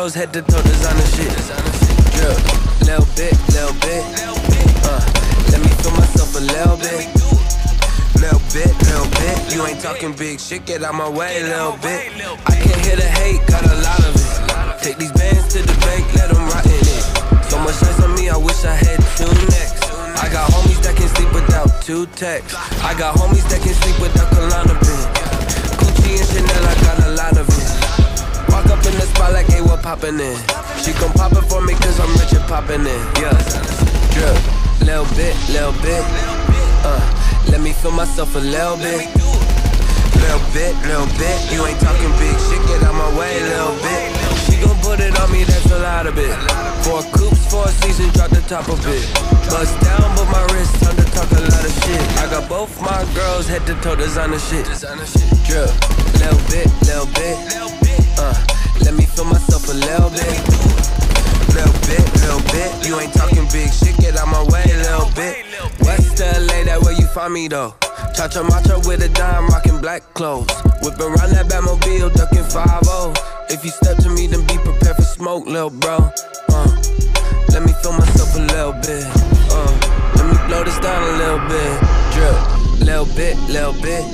girls head to toe designer shit. Drip, little bit, little bit. Let me feel myself a little bit. Little bit, little bit. You ain't talking big shit, get out my way, little bit. I can't hear the hate, got a lot of it. Take these bands to the bank, let them rot in it. So much ice on me, I wish I had 2 necks. I got homies that can sleep without 2 texts. I got homies that can sleep without Klonopin. Gucci and Chanel, I got a lot of it. Walk up in the spot like, hey, what poppin' in? She gon' pop it for me cause I'm rich and poppin' in. Yeah, drip, little bit, little bit. Let me feel myself a little bit. Little bit, little bit. You ain't talking big shit, get out my way, little bit. She gon' put it on me, that's a lot of it. 4 coops, 4 seasons, drop the top of it. Bust down, but my wrist, time to talk a lot of shit. I got both my girls head to toe designer shit. Drip, little bit, little bit. Let me feel myself a little bit. Little bit, little bit. You ain't talking big shit, get out my way, little bit. West LA, that where you find me though. Cha-cha matcha with a dime, rocking black clothes. Whipping around that Batmobile, ducking 5-0. If you step to me, then be prepared for smoke, lil' bro. Let me feel myself a little bit. Let me blow this down a little bit. Drip, little bit, little bit.